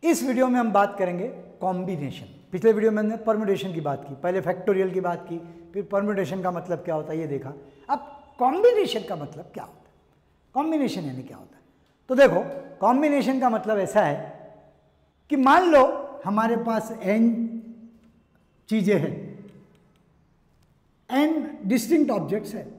इस वीडियो में हम बात करेंगे कॉम्बिनेशन। पिछले वीडियो में हमने परम्यूटेशन की बात की, पहले फैक्टोरियल की बात की, फिर परम्यूटेशन का मतलब क्या होता है ये देखा। अब कॉम्बिनेशन का मतलब क्या होता है, कॉम्बिनेशन यानी क्या होता है। तो देखो, कॉम्बिनेशन का मतलब ऐसा है कि मान लो हमारे पास n चीजें हैं, n डिस्टिंक्ट ऑब्जेक्ट्स है,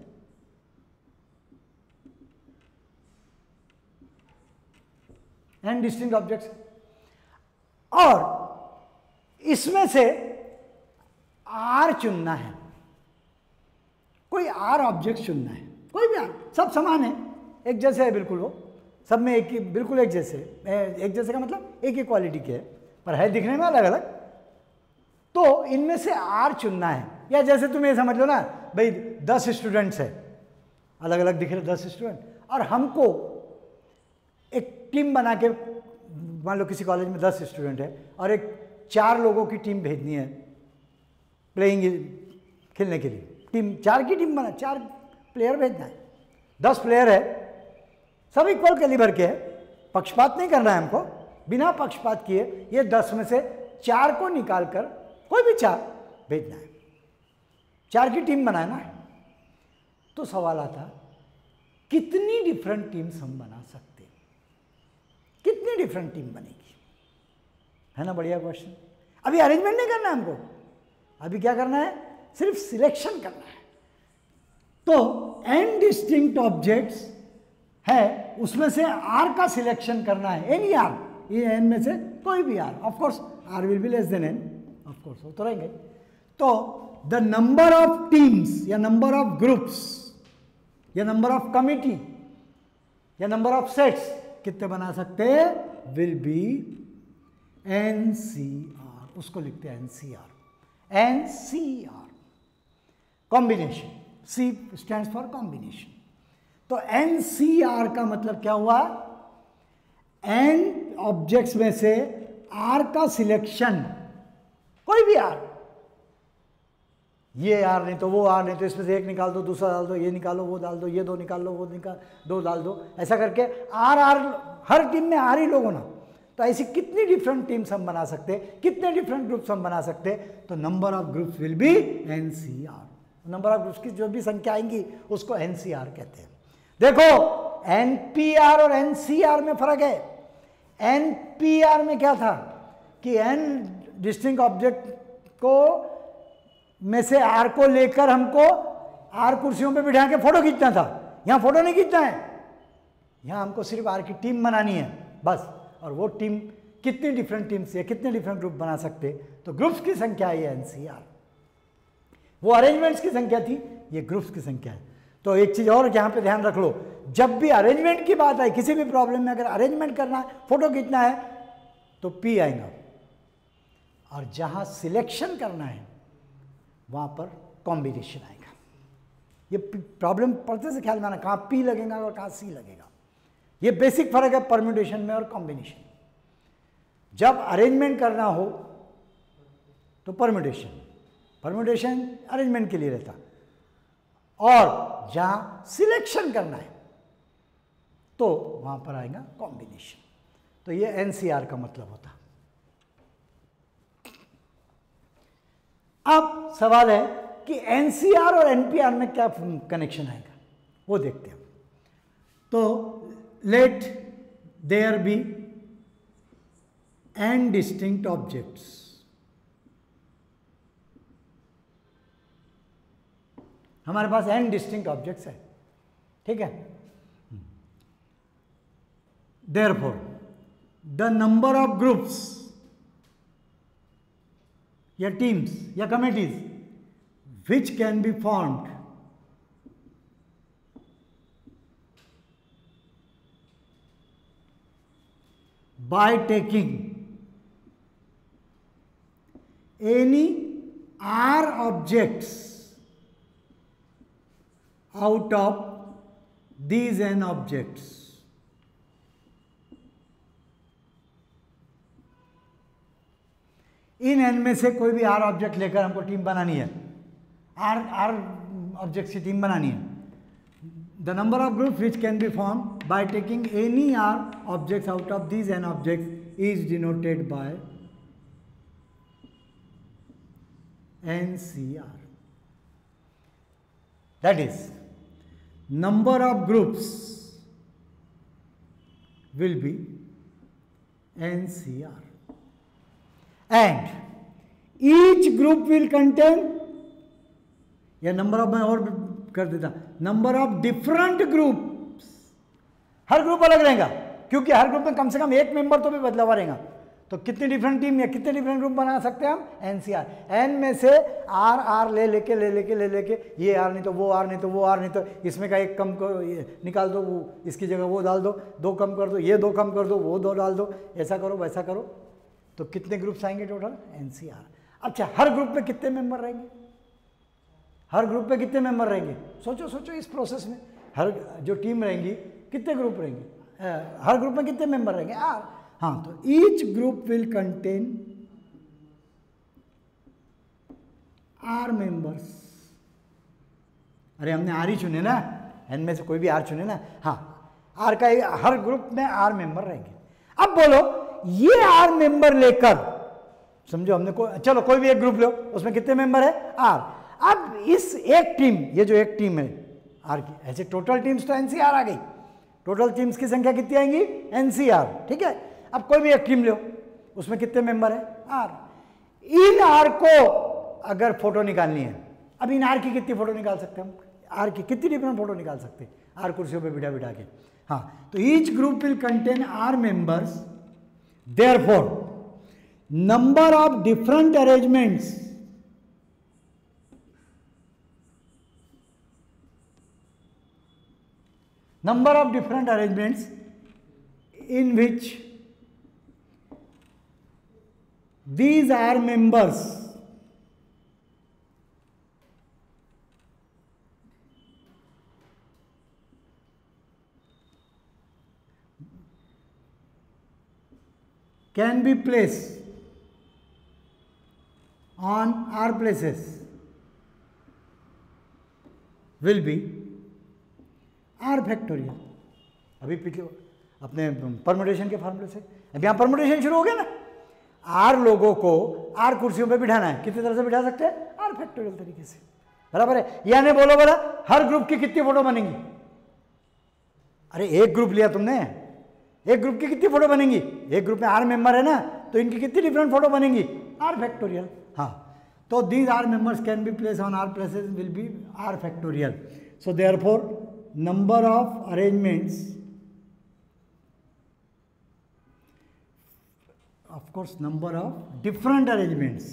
n डिस्टिंक्ट ऑब्जेक्ट्स, और इसमें से R चुनना है, कोई R ऑब्जेक्ट चुनना है, कोई भी R, सब समान है, एक जैसे है बिल्कुल, वो सब में एक ही, बिल्कुल एक जैसे। एक जैसे का मतलब एक ही क्वालिटी के है, पर है दिखने में अलग अलग। तो इनमें से R चुनना है, या जैसे तुम ये समझ लो ना भाई 10 स्टूडेंट्स है, अलग अलग दिख रहे 10 स्टूडेंट, और हमको एक टीम बना के, मान लो किसी कॉलेज में 10 स्टूडेंट है और एक 4 लोगों की टीम भेजनी है प्लेइंग, खेलने के लिए। टीम 4 की टीम बना, 4 प्लेयर भेजना है, 10 प्लेयर है, सब इक्वल कैलिबर के है, पक्षपात नहीं करना है हमको, बिना पक्षपात किए ये 10 में से 4 को निकाल कर कोई भी 4 भेजना है, 4 की टीम बनाना है। तो सवाल आता कितनी डिफरेंट टीम्स हम बना सकते हैं, कितनी डिफरेंट टीम बनेगी, है ना, बढ़िया क्वेश्चन। अभी अरेंजमेंट नहीं करना है हमको, अभी क्या करना है, सिर्फ सिलेक्शन करना है। तो n डिस्टिंक्ट ऑब्जेक्ट्स है, उसमें से R का सिलेक्शन करना है, एनी R, ये n में से कोई भी R, of course R will be less than n, of course वो तो रहेंगे। तो द नंबर ऑफ टीम्स या नंबर ऑफ ग्रुप्स या नंबर ऑफ कमिटी या नंबर ऑफ सेट्स कितने बना सकते हैं, विल बी NCR, उसको लिखते हैं NCR, NCR, combination, C stands for combination. तो NCR का मतलब क्या हुआ, n ऑब्जेक्ट्स में से R का सिलेक्शन, कोई भी R, ये R नहीं तो वो R नहीं तो इसमें से एक निकाल दो, दूसरा डाल दो, ये निकालो वो डाल दो, ये 2 निकाल लो, वो दो डाल दो, ऐसा करके R हर टीम में R ही लोग होना। तो ऐसी कितनी डिफरेंट टीम्स हम बना सकते हैं, कितने डिफरेंट ग्रुप्स हम बना सकते हैं, तो number of groups will be NCR। Number of groups की जो भी संख्या आएंगी उसको NCR कहते हैं। देखो NPR और NCR में फर्क है। NPR में क्या था कि n डिस्टिंक्ट ऑब्जेक्ट को में से R को लेकर हमको R कुर्सियों पे बिठा के फोटो खींचना था, यहां फोटो नहीं खींचना है, यहां हमको सिर्फ R की टीम बनानी है बस। और वो टीम कितनी डिफरेंट टीम्स है, कितने डिफरेंट ग्रुप बना सकते, तो ग्रुप्स की संख्या है NCR। वो अरेंजमेंट्स की संख्या थी, ये ग्रुप्स की संख्या है। तो एक चीज और यहां पे ध्यान रख लो, जब भी अरेंजमेंट की बात आए, किसी भी प्रॉब्लम में अगर अरेंजमेंट करना है, फोटो खींचना है, तो P आएगा, और जहां सिलेक्शन करना है वहां पर कॉम्बिनेशन आएगा। ये प्रॉब्लम पढ़ते से ख्याल में आना, कहां P लगेगा और कहां C लगेगा। ये बेसिक फर्क है परम्यूटेशन में और कॉम्बिनेशन। जब अरेंजमेंट करना हो तो परम्यूटेशन, परम्यूटेशन अरेंजमेंट के लिए रहता, और जहां सिलेक्शन करना है तो वहां पर आएगा कॉम्बिनेशन। तो ये NCR का मतलब होता। अब सवाल है कि NCR और NPR में क्या कनेक्शन आएगा, वो देखते हैं। तो let there be n distinct objects, हमारे पास n distinct objects है, ठीक है। therefore the number of groups या teams या committees which can be formed by taking any R objects out of these n objects, in n में से कोई भी R ऑब्जेक्ट लेकर हमको टीम बनानी है, R ऑब्जेक्ट की टीम बनानी है। The number of groups which can be form by taking any R objects out of these n objects is denoted by NCR. That is, number of groups will be NCR and each group will contain, या number of, मैं और कर देता, number of different groups, हर group अलग रहेगा क्योंकि हर group में कम से कम एक मेंबर तो भी बदला हुआ रहेगा। तो कितनी डिफरेंट टीम या कितने डिफरेंट ग्रुप बना सकते हैं हम? एनसीआर। एन में से आर आर ले लेके ये आर नहीं तो वो आर नहीं तो वो आर नहीं तो इसमें का एक कम कर निकाल दो, वो इसकी जगह वो डाल दो, दो कम कर दो, ये दो कम कर दो, वो दो डाल दो, ऐसा करो वैसा करो, तो कितने ग्रुप्स आएंगे टोटल? एनसीआर। अच्छा, हर ग्रुप में कितने मेंबर रहेंगे? हर ग्रुप में कितने मेंबर रहेंगे? सोचो सोचो, इस प्रोसेस में हर जो टीम रहेंगी कितने ग्रुप रहेंगे? हर ग्रुप में कितने मेंबर रहेंगे? आर। हाँ, तो each group will contain R members. अरे हमने आर ही चुने ना, एन में से कोई भी आर चुने ना। हाँ, आर का हर ग्रुप में आर मेंबर रहेंगे। अब बोलो, ये आर मेंबर लेकर, समझो हमने चलो कोई भी एक ग्रुप लो, उसमें कितने मेंबर है? आर। अब इस एक टीम, ये जो एक टीम है आर की, ऐसे टोटल टीम्स तो एनसीआर आ गई, टोटल टीम्स की संख्या कितनी आएंगी? एनसीआर। ठीक है, अब कोई भी एक टीम लो, उसमें कितने मेंबर है? आर। इन आर को अगर फोटो निकालनी है, अब इन आर की कितनी फोटो निकाल सकते हैं हम? आर की कितनी डिफरेंट फोटो निकाल सकते हैं आर कुर्सियों पे बिठा बिठा के? हाँ, तो each group will contain R members, therefore number of different arrangements in which these are members can be placed on R places will be R factorial. अभी पिछले अपने परमुटेशन के फॉर्मूले से, अब यहाँ परमुटेशन शुरू हो गया ना। आर लोगों को आर कुर्सियों पे बिठाना है, कितनी तरह से बिठा सकते हैं? आर फैक्टोरियल तरीके से, बराबर है। यानी बोलो बोला, हर ग्रुप की कितनी फोटो बनेंगी? अरे एक ग्रुप लिया तुमने, एक ग्रुप की कितनी फोटो बनेंगी? एक ग्रुप में आर मेंबर है ना, तो इनकी कितनी डिफरेंट फोटो बनेंगी? R factorial. हाँ, तो these R members can be place on R places will be R factorial. So therefore number of arrangements, of course number of different arrangements,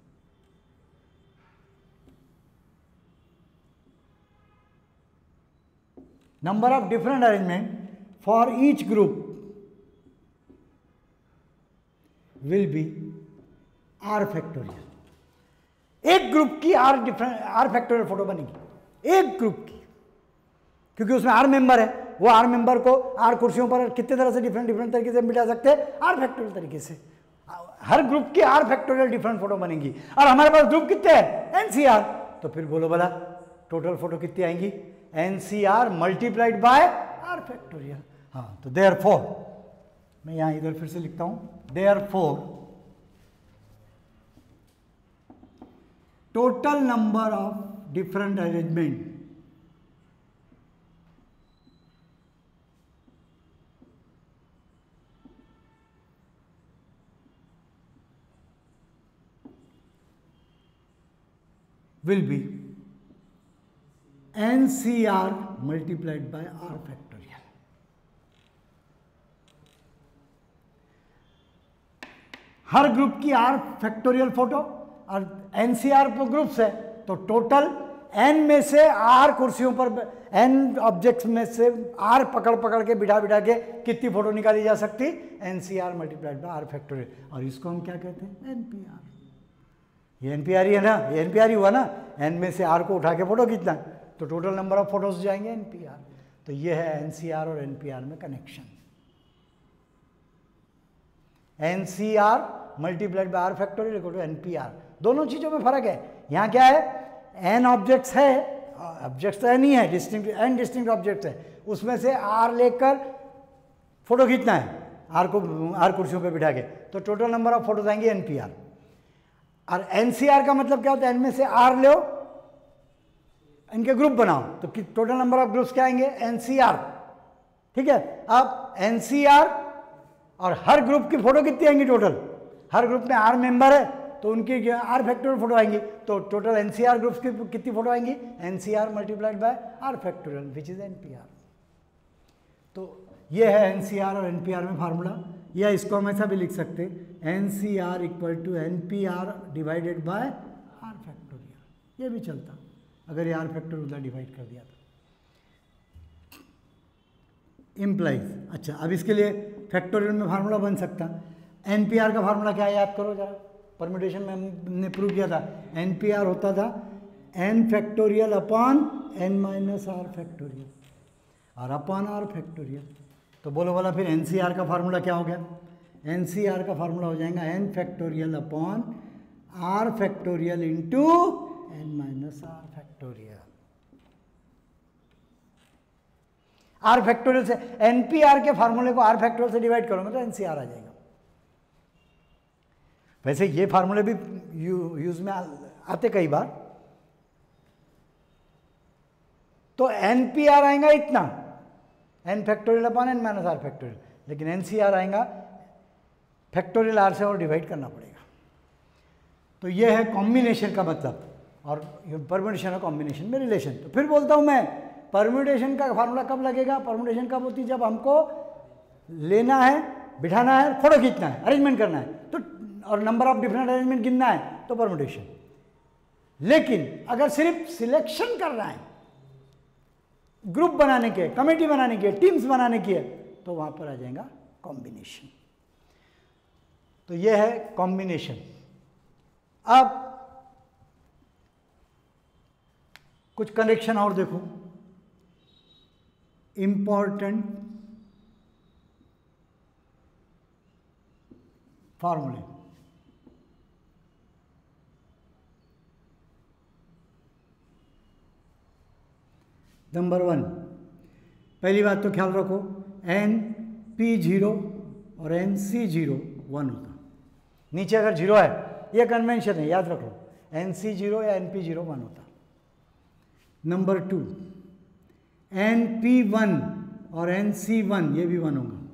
number of different arrangement for each group will be R factorial। एक group की R different R factorial photo बनेगी, एक group की, क्योंकि उसमें are member है। वो are member को आर कुर्सियों पर कितने तरह से डिफरेंट तरीके से बिठा सकते हैं? आर फैक्टोरियल तरीके से। हर ग्रुप की आर फैक्टोरियल डिफरेंट फोटो बनेगी। और हमारे पास ग्रुप कितने हैं? एनसीआर। तो फिर बोलो भला, टोटल फोटो कितनी आएंगी? NCR multiplied by R factorial. हाँ, तो देयरफॉर, मैं यहां इधर फिर से लिखता हूं, therefore total number of different arrangement will be NCR multiplied by R factorial। हर ग्रुप की R फैक्टोरियल फोटो, और NCR पर ग्रुप्स है, तो टोटल N में से R कुर्सियों पर, N ऑब्जेक्ट्स में से R पकड़ पकड़ के बिठा बिठा के कितनी फोटो निकाली जा सकती? NCR multiplied by R factorial. और इसको हम क्या कहते हैं? NPR। ये एनपीआर ही है ना, ये एनपीआर ही हुआ ना। एन में से आर को उठा के फोटो खींचना, तो टोटल नंबर ऑफ फोटोज जाएंगे एनपीआर। तो ये है एनसीआर और एनपीआर में connection. NCR multiplied by R factorial equal to NPR. दोनों चीजों में फर्क है। यहाँ क्या है? एन ऑब्जेक्ट्स है, ऑब्जेक्ट्स तो एन ही है, डिस्टिंक्ट एन डिस्टिंक्ट ऑब्जेक्ट्स है, उसमें से आर लेकर फोटो खींचना है, आर कुर्सियों पे बिठा के, तो टोटल नंबर ऑफ फोटोज आएंगे एनपीआर। और एनसीआर का मतलब क्या होता है, एन में से आर लो, इनके ग्रुप बनाओ, तो टोटल नंबर ऑफ ग्रुप्स क्या आएंगे, एनसीआर। ठीक है, अब एनसीआर और हर ग्रुप की फोटो कितनी आएंगी टोटल, हर ग्रुप में आर मेंबर है तो उनकी आर फैक्टोरियल फोटो आएंगी, तो टोटल एनसीआर ग्रुप्स की कितनी फोटो आएंगी, NCR multiplied by R factorial which is NPR. तो ये है एनसीआर और एनपीआर में फार्मूला, या इसको हम ऐसा भी लिख सकते हैं NCR equal to NPR divided by R factorial, ये भी चलता अगर ये आर फैक्टोरियल उधर डिवाइड कर दिया तो इम्प्लाइज। अच्छा, अब इसके लिए फैक्टोरियल में फार्मूला बन सकता, एनपीआर का फार्मूला क्या है याद करो जरा, परम्यूटेशन में हमने प्रूव किया था, एनपीआर होता था N factorial upon N minus R factorial और अपॉन आर फैक्टोरियल। तो बोलो वाला फिर एनसीआर का फार्मूला क्या हो गया, एनसीआर का फार्मूला हो जाएगा N factorial upon R factorial into N minus R factorial. R factorial से एनपीआर के फार्मूले को आर फैक्टोरियल से डिवाइड करोगे तो एनसीआर आ जाएगा। वैसे ये फार्मूले भी यूज में आते कई बार, तो एनपीआर आएगा इतना, N factorial upon N minus R factorial, लेकिन एनसीआर आएगा फैक्टोरियल आर से और डिवाइड करना पड़ेगा। तो ये है कॉम्बिनेशन का मतलब, और परम्यूटेशन और कॉम्बिनेशन में रिलेशन। तो फिर बोलता हूं मैं, परम्यूटेशन का फार्मूला कब लगेगा, परम्यूटेशन कब होती है, जब हमको लेना है, बिठाना है, फोटो खींचना है, अरेंजमेंट करना है, तो और नंबर ऑफ डिफरेंट अरेंजमेंट गिनना है, तो परम्यूटेशन। लेकिन अगर सिर्फ सिलेक्शन करना है, ग्रुप बनाने के, कमेटी बनाने के, टीम्स बनाने की है, तो वहां पर आ जाएगा कॉम्बिनेशन। तो यह है कॉम्बिनेशन। अब कुछ कनेक्शन और देखो, इंपॉर्टेंट फॉर्मूले। नंबर 1, पहली बात तो ख्याल रखो, एन पी 0 और एन सी 0 1 होता, नीचे अगर 0 है, ये कन्वेंशन है, याद रखो, एन सी 0 या एन पी 0 1 होता। नंबर 2, एन पी 1 और एन सी 1 ये भी 1 होगा।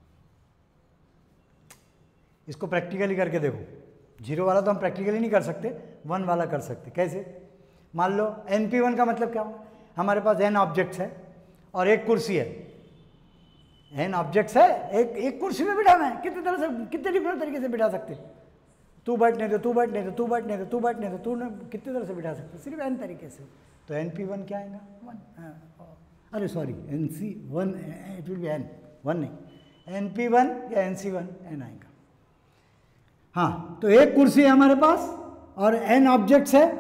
इसको प्रैक्टिकली करके देखो, 0 वाला तो हम प्रैक्टिकली नहीं कर सकते, 1 वाला कर सकते। कैसे, मान लो एन पी 1 का मतलब क्या होगा, हमारे पास n ऑब्जेक्ट्स है और एक कुर्सी है, n ऑब्जेक्ट्स है, एक कुर्सी में बिठाना है, कितने तरह से, कितने डिफरेंट तरीके से बिठा सकते, तू बैठने दे, तू बैठने दे, तू बैठने दे, तू बैठने दे, तू कितने तरह से बिठा सकते, सिर्फ n तरीके से। तो NP1 क्या आएगा, 1, अरे sorry NC1, it will be n, 1 नहीं, NP1 या NC1 n आएगा। हाँ, तो एक कुर्सी है हमारे पास और n ऑब्जेक्ट्स है,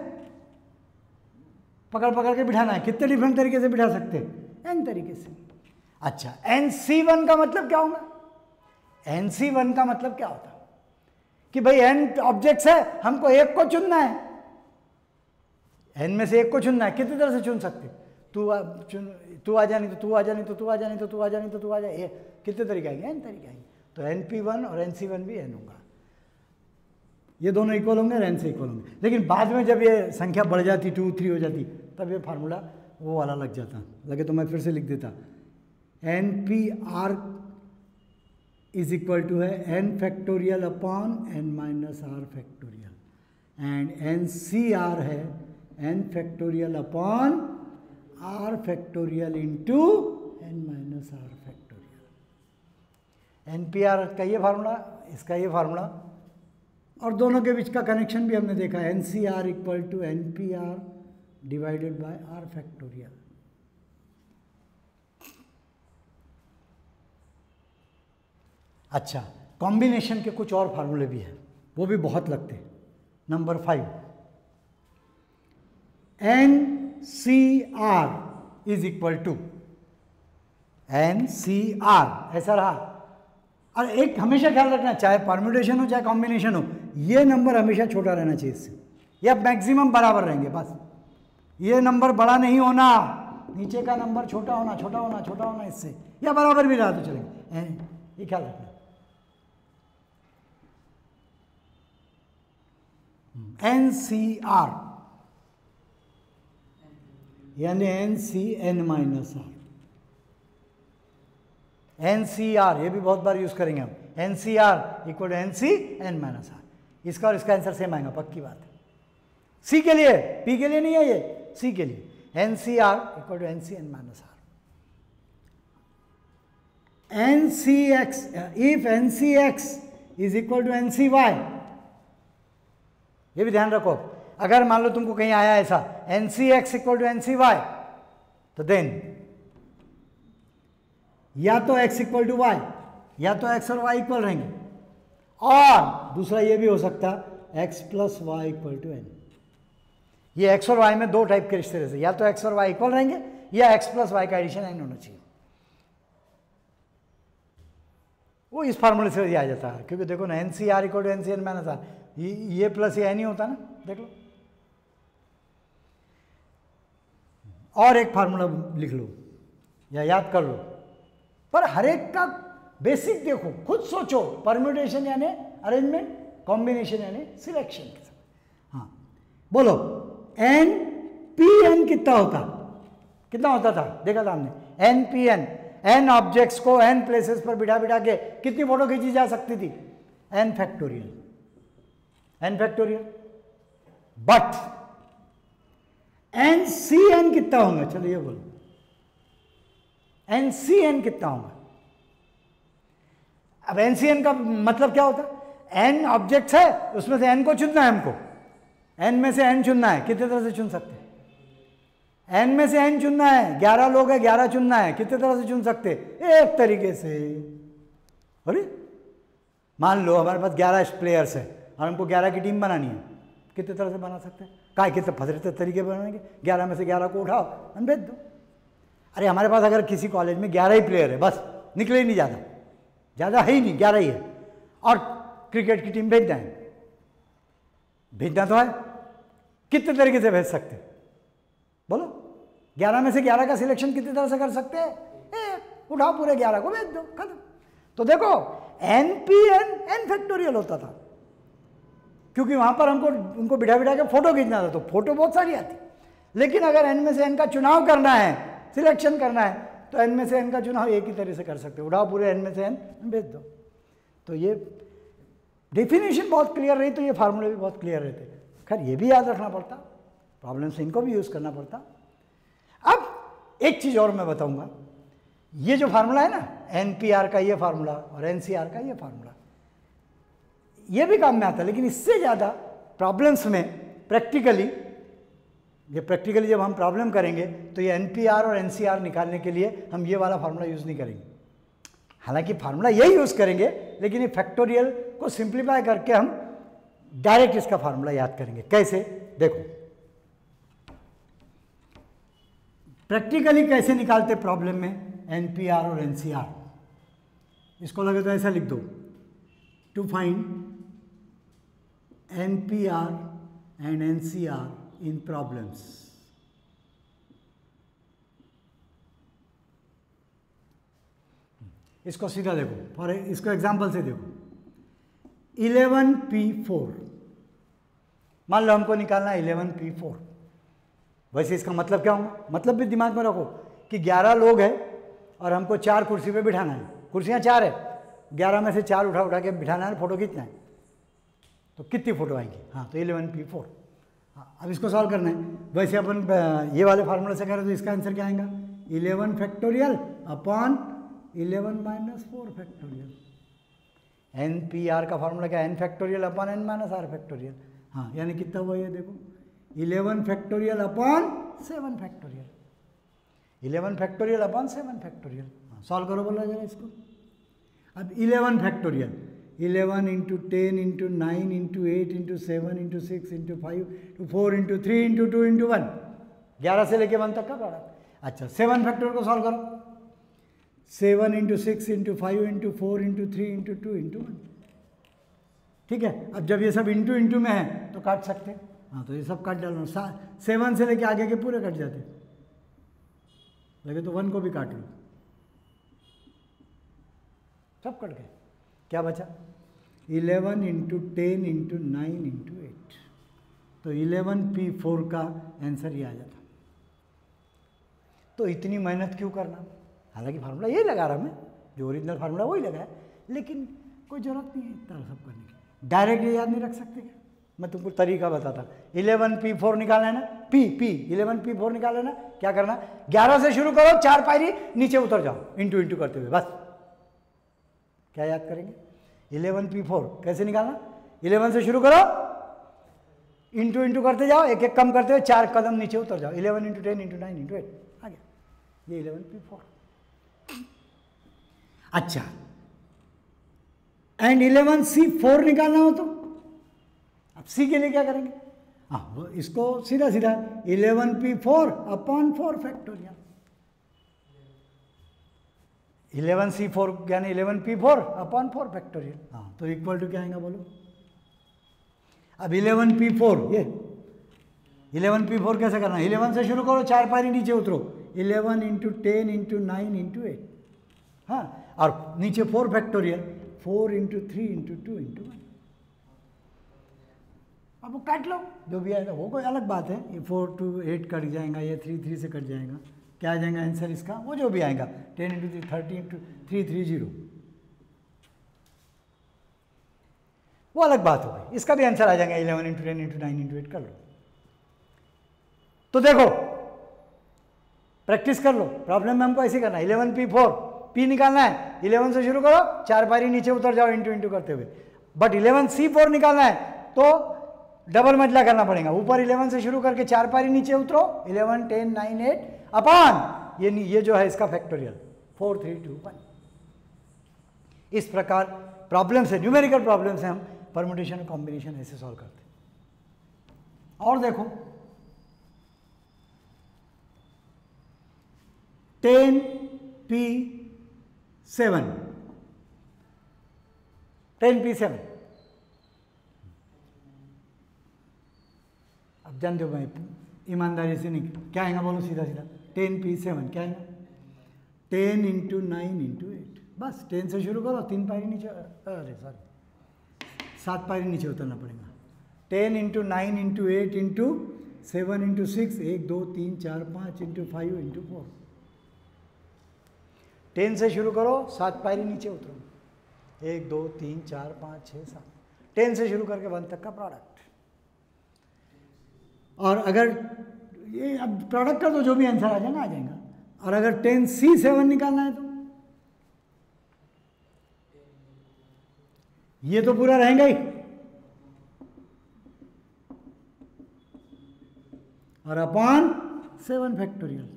पकड़ पकड़ के बिठाना है, कितने डिफरेंट तरीके से बिठा सकते हैं, n तरीके से। अच्छा, NC1 का मतलब क्या होगा, NC1 का मतलब क्या होता कि भाई n ऑब्जेक्ट्स है, हमको एक को चुनना है, n में से एक को चुनना है, कितनी तरह से चुन सकते, तू आ जा, नहीं तो तू आ जा, नहीं तो तू आ जा, नहीं तो तू आ जा, नहीं तो तू आ जा, कितने तरीके आएंगे, n तरीके आएंगे। तो NP1 और NC1 भी n होगा, ये दोनों इक्वल होंगे, n से इक्वल होंगे। लेकिन बाद में जब ये संख्या बढ़ जाती, 2, 3 हो जाती, तब ये फार्मूला वो वाला लग जाता। लगे तो मैं फिर से लिख देता, NPR इज इक्वल टू है n factorial upon n minus R factorial, and NCR है n factorial upon r factorial into n minus R factorial. NPR का ये फार्मूला, इसका ये फार्मूला, और दोनों के बीच का कनेक्शन भी हमने देखा, NCR equal to NPR divided by R factorial. अच्छा, कॉम्बिनेशन के कुछ और फार्मूले भी हैं, वो भी बहुत लगते हैं। Number 5, NCR is equal to NCR, ऐसा रहा। और एक हमेशा ख्याल रखना, चाहे परम्यूटेशन हो चाहे कॉम्बिनेशन हो, ये नंबर हमेशा छोटा रहना चाहिए इससे, या मैक्सिमम बराबर रहेंगे, बस ये नंबर बड़ा नहीं होना, नीचे का नंबर छोटा होना छोटा होना छोटा होना इससे, या बराबर भी रहा तो चलेगा, ये ख्याल रखना। NCR यानी NCN-R, NCR ये भी बहुत बार यूज करेंगे हम, NCR इक्वल टू NCN-R, इसका और इसका आंसर सेम आएगा, पक्की बात है। सी के लिए, पी के लिए नहीं है ये, सी के लिए NCR equal to NCN-R। NCX, if NCX is equal to NCY, ये भी ध्यान रखो। अगर मान लो तुमको कहीं आया ऐसा NCX इक्वल टू NCY, तो देन या तो x इक्वल टू वाई, या तो x और y इक्वल रहेंगे, और दूसरा ये भी हो सकता x plus Y equal to n। ये x और y में दो टाइप के रिश्ते रहते, या तो x और y इक्वल रहेंगे, या x प्लस वाई का एडिशन n होना चाहिए। वो इस फार्मूले से आ जाता है, क्योंकि देखो ना NCR इक्वल टू NCN-R, ये प्लस ये n ही होता ना, देख लो। और एक फार्मूला लिख लो या याद कर लो, पर हर एक का बेसिक देखो, खुद सोचो, परम्यूटेशन यानी अरेंजमेंट, कॉम्बिनेशन यानी सिलेक्शन। हाँ बोलो, NPN कितना होता था, देखा था हमने, NPN, n ऑब्जेक्ट्स को n प्लेसेस पर बिठा बिठा के कितनी फोटो खींची जा सकती थी, n फैक्टोरियल। बट NCN कितना होगा, चलो ये बोलो, NCN कितना होगा। अब NCN का मतलब क्या होता है, n ऑब्जेक्ट्स है, उसमें से n को चुनना है हमको, n में से n चुनना है, कितने तरह से चुन सकते हैं, n में से n चुनना है, 11 लोग है 11 चुनना है, कितने तरह से चुन सकते, एक तरीके से। अरे मान लो हमारे पास 11 प्लेयर्स है और हमको 11 की टीम बनानी है, कितने तरह से बना सकते हैं, काय कितने फजरते तरीके बनाएंगे, 11 में से 11 को उठाओ हम भेज दो। अरे हमारे पास अगर किसी कॉलेज में 11 ही प्लेयर है, बस निकले ही नहीं, ज़्यादा है ही नहीं, 11 ही है, और क्रिकेट की टीम भेजना है, भेजना तो है, कितने तरीके से भेज सकते हैं बोलो, 11 में से 11 का सिलेक्शन कितनी तरह से कर सकते हैं, उठाओ पूरे 11 को भेज दो, खत्म। तो देखो NPN n फैक्टोरियल होता था, क्योंकि वहां पर हमको उनको बिठा बिठा के फोटो खींचना था, तो फोटो बहुत सारी आती। लेकिन अगर n में से n का चुनाव करना है, सिलेक्शन करना है, तो n में से n का चुनाव एक ही तरह से कर सकते हो, उठाओ पूरे n में से n भेज दो। तो ये डेफिनेशन बहुत क्लियर रही तो ये फार्मूले भी बहुत क्लियर रहते। खैर ये भी याद रखना पड़ता, प्रॉब्लम से इनको भी यूज करना पड़ता। अब एक चीज और मैं बताऊंगा, ये जो फार्मूला है ना, NPR का ये फार्मूला और NCR का ये फार्मूला, ये भी काम में आता है, लेकिन इससे ज़्यादा प्रॉब्लम्स में प्रैक्टिकली जब हम प्रॉब्लम करेंगे तो ये NPR और NCR निकालने के लिए हम ये वाला फार्मूला यूज़ नहीं करेंगे। हालांकि फार्मूला यही यूज़ करेंगे, लेकिन ये फैक्टोरियल को सिंप्लीफाई करके हम डायरेक्ट इसका फार्मूला याद करेंगे। कैसे, देखो प्रैक्टिकली कैसे निकालते प्रॉब्लम में NPR और NCR। इसको लगे तो ऐसा लिख दो, to find NPR and NCR in problems। इसको सीधा देखो, और इसको एग्जांपल से देखो, 11P4, मान लो हमको निकालना है 11P4। वैसे इसका मतलब क्या होगा, मतलब भी दिमाग में रखो कि 11 लोग हैं और हमको 4 कुर्सी पे बिठाना है, कुर्सियां 4 है, 11 में से 4 उठा के बिठाना है, फोटो खींचना है, तो कितनी फोटो आएंगी। हाँ तो 11P4। हाँ अब इसको सॉल्व करना है, वैसे अपन ये वाले फार्मूले से करें तो इसका आंसर क्या आएगा, 11 factorial upon 11 minus 4 factorial. NPR का फार्मूला क्या है, n factorial upon n minus r factorial. हाँ यानी कितना हुआ ये देखो, 11 factorial upon 7 factorial, 11 factorial upon 7 factorial. Solve करो बोला जरा इसको। अब 11 factorial, 11 into 10 into 9 into 8 into 7 into 6 into 5 into 4 into 3 into 2 into 1, 11 से लेके 1 तक का प्रोडक्ट। अच्छा 7 फैक्टोरियल को सॉल्व करो, 7 into 6 into 5 into 4 into 3 into 2 into 1। ठीक है, अब जब ये सब इंटू इंटू में है तो काट सकते हैं। हाँ तो ये सब काट डालो, 7 से लेके आगे के पूरे कट जाते। लगे तो 1 को भी काट लो, सब कट गए। क्या बचा? 11 इंटू 10 इंटू 9 इंटू 8, तो 11p4 का आंसर ये आ जाता। तो इतनी मेहनत क्यों करना? हालांकि फार्मूला यही लगा रहा मैं, जो ओरिजिनल फार्मूला वही लगा है, लेकिन कोई जरूरत नहीं है इतना सब करने की। डायरेक्ट ये याद नहीं रख सकते क्या? मैं तुमको तरीका बताता। 11p4 निकालना है ना, p 11p4 निकालना है ना, क्या करना? 11 से शुरू करो, 4 पायरी नीचे उतर जाओ, इंटू इंटू करते हुए, बस। क्या याद करेंगे? 11p4 कैसे निकालना? 11 से शुरू करो, इंटू इंटू करते जाओ, एक एक कम करते हुए 4 कदम नीचे उतर जाओ। 11 इंटू 10 इंटू 9 इंटू 8 आ गया, ये 11p4। अच्छा, एंड 11c4 निकालना हो तो अब c के लिए क्या करेंगे? हाँ, इसको सीधा सीधा 11p4 अपॉन 4 फैक्टोरियल। 11c4 यानी 11p4 अपॉन 4 फैक्टोरियल। हाँ, तो इक्वल टू क्या आएगा बोलो? अब 11p4, ये 11p4 कैसे करना? 11 से शुरू करो, 4 पारी नीचे उतरो, 11 इंटू 10 इंटू 9 इंटू 8, हाँ, और नीचे 4 फैक्टोरियल, 4 इंटू 3 इंटू 2 इंटू 1। अब वो काट लो, जो भी आएगा वो कोई अलग बात है। ये 4 to 8 कट जाएगा, ये 3 3 से कट जाएगा, क्या आ जाएगा आंसर इसका? वो जो भी आएगा 10 इंटू 3 30 इंटू 330, वो अलग बात हो गई। इसका भी आंसर आ जाएगा 11 इंटू 10 इंटू 9 इंटू 8 कर लो। तो देखो, प्रैक्टिस कर लो। प्रॉब्लम में हमको ऐसे करना है, 11p4 p निकालना है, 11 से शुरू करो, 4 पारी नीचे उतर जाओ इंटू इंटू करते हुए। बट 11c4 निकालना है तो डबल मजला करना पड़ेगा, ऊपर 11 से शुरू करके 4 पारी नीचे उतरो, 11 10 9 8 अपॉन ये जो है इसका फैक्टोरियल 4 3 2 1। इस प्रकार प्रॉब्लम से, न्यूमेरिकल प्रॉब्लम से हम परम्यूटेशन और कॉम्बिनेशन ऐसे सॉल्व करते हैं। और देखो 10p7 10p7, अब जानते हो भाई, ईमानदारी से नहीं, क्या आएगा बोलो सीधा सीधा? 10p7 क्या आएगा? 10 इंटू 9 इंटू 8, बस 10 से शुरू करो, 3 पारी नीचे, अरे सॉरी 7 पारी नीचे उतरना पड़ेगा। 10 into 9 into 8 into 7 into 6, 1 2 3 4 5 into 5 into 4। 10 से शुरू करो, 7 पारी नीचे उतरो, 1 2 3 4 5 6 7, 10 से शुरू करके 1 तक का प्रोडक्ट। और अगर ये अब प्रोडक्ट का तो जो भी आंसर आ जाएगा आ जाएगा। और अगर 10c7 निकालना है तो ये तो पूरा रहेगा ही, और अपॉन 7 फैक्टोरियल।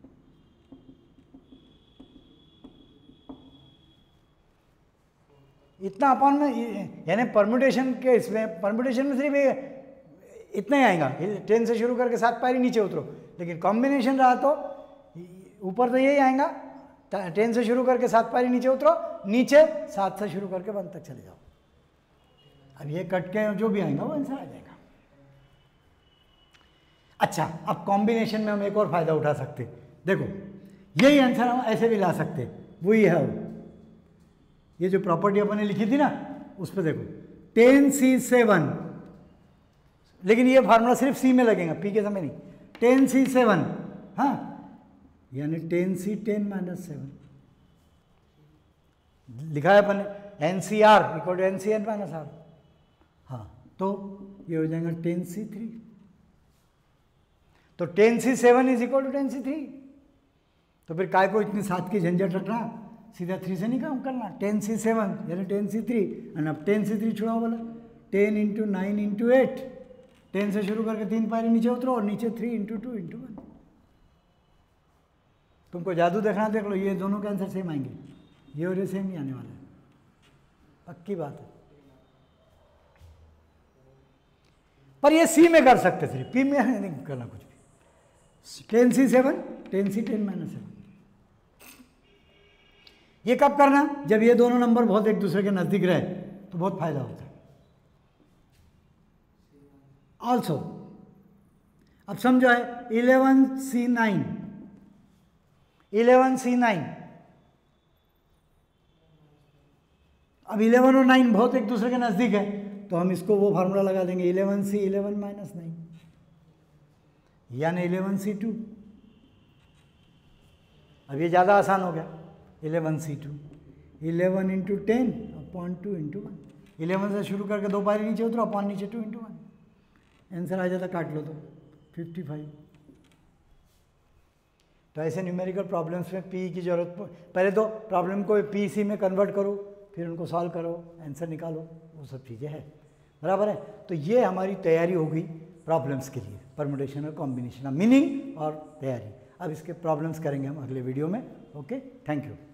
इतना अपॉन में, यानी परम्यूटेशन के इसमें, परम्यूटेशन में सिर्फ इतना ही आएगा, 10 से शुरू करके 7 पारी नीचे उतरो। लेकिन कॉम्बिनेशन रहा तो ऊपर तो यही आएगा, 10 से शुरू करके 7 पारी नीचे उतरो, नीचे 7 से शुरू करके 1 तक चले जाओ। अब ये कट के जो भी आएगा वो आंसर आ जाएगा। अच्छा, अब कॉम्बिनेशन में हम एक और फायदा उठा सकते, देखो यही आंसर हम ऐसे भी ला सकते, वही है वो, ये जो प्रॉपर्टी अपन ने लिखी थी ना उस पर देखो, 10c7, लेकिन ये फार्मूला सिर्फ सी में लगेगा, पी के समय नहीं। 10c7, हाँ, यानी 10c10 माइनस 7 लिखा है अपन NCR equal to NCN minus R, हाँ, तो ये हो जाएगा 10c3। तो 10c7 is equal to 10c3। तो फिर काय को इतनी 7 की झंझट रखना, सीधा 3 से नहीं काम करना, 10c7 यानी 10c3, और अब 10c3 छुड़ाओ बोला, 10 इंटू 9 इंटू 8, 10 से शुरू करके 3 पारी नीचे उतरो, और नीचे 3 इंटू 2 इंटू 1। तुमको जादू देखना देख लो, ये दोनों के आंसर सेम आएंगे, ये और ये सेम ही आने वाला है, पक्की बात है। पर ये सी में कर सकते थे, पी में नहीं करना कुछ भी। 10c7 10c10 माइनस 7, ये कब करना? जब ये दोनों नंबर बहुत एक दूसरे के नजदीक रहे तो बहुत फायदा होता है। ऑल्सो अब समझो है 11c9, 11C9, अब 11 और 9 बहुत एक दूसरे के नज़दीक है, तो हम इसको वो फार्मूला लगा देंगे 11C 11 माइनस 9 यानी 11C2। अब ये ज़्यादा आसान हो गया, 11C2 11 इंटू 10 अपॉन 2 इंटू 1। 11 से शुरू करके 2 पारी नीचे उतरो, अपॉन नीचे 2 इंटू 1, आंसर आ जाता, काट लो तो 55। तो ऐसे न्यूमेरिकल प्रॉब्लम्स में पी की जरूरत, पहले तो प्रॉब्लम को पी सी में कन्वर्ट करो, फिर उनको सॉल्व करो, आंसर निकालो, वो सब चीज़ें हैं, बराबर है। तो ये हमारी तैयारी हो गई प्रॉब्लम्स के लिए, परमुटेशन और कॉम्बिनेशन, मीनिंग और तैयारी। अब इसके प्रॉब्लम्स करेंगे हम अगले वीडियो में। Okay, thank you.